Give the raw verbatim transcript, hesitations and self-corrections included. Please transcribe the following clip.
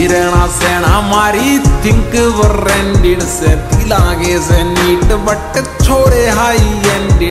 रहना सेना मारी थिंक वर एंडेड से दिलागे से नीट बट छोड़े हाई एंडेड।